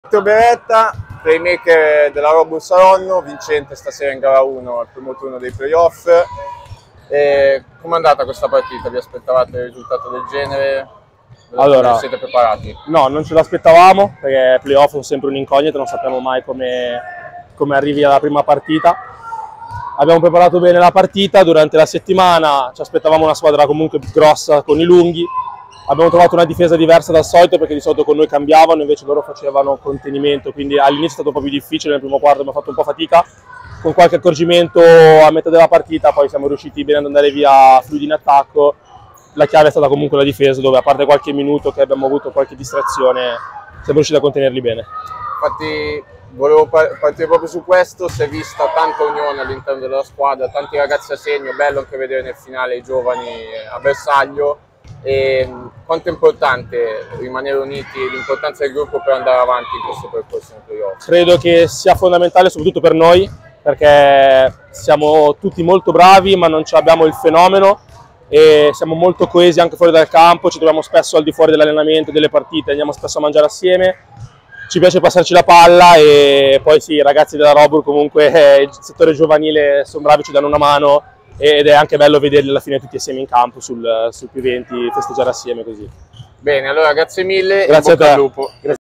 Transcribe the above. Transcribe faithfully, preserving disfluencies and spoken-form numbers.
Matteo Beretta, playmaker della Robur Saronno, vincente stasera in gara uno al primo turno dei playoff. Come è andata questa partita? Vi aspettavate un risultato del genere? Allora, siete preparati? No, non ce l'aspettavamo perché i playoff sono sempre un'incognita, non sappiamo mai come, come arrivi alla prima partita. Abbiamo preparato bene la partita, durante la settimana ci aspettavamo una squadra comunque grossa con i lunghi. Abbiamo trovato una difesa diversa dal solito perché di solito con noi cambiavano, invece loro facevano contenimento, quindi all'inizio è stato un po' più difficile, nel primo quarto abbiamo fatto un po' fatica, con qualche accorgimento a metà della partita poi siamo riusciti bene ad andare via fluidi in attacco. La chiave è stata comunque la difesa, dove a parte qualche minuto che abbiamo avuto qualche distrazione siamo riusciti a contenerli bene. Infatti volevo partire proprio su questo, si è vista tanta unione all'interno della squadra, tanti ragazzi a segno, bello anche vedere nel finale i giovani a bersaglio. E quanto è importante rimanere uniti, l'importanza del gruppo per andare avanti in questo percorso nei playoff? Credo che sia fondamentale soprattutto per noi, perché siamo tutti molto bravi ma non abbiamo il fenomeno e siamo molto coesi anche fuori dal campo, ci troviamo spesso al di fuori dell'allenamento, delle partite, andiamo spesso a mangiare assieme, ci piace passarci la palla e poi sì, i ragazzi della Robur comunque il settore giovanile sono bravi, ci danno una mano ed è anche bello vederli alla fine tutti assieme in campo sul, sul P venti, festeggiare assieme così. Bene, allora grazie mille, grazie in bocca a te. al lupo. Grazie.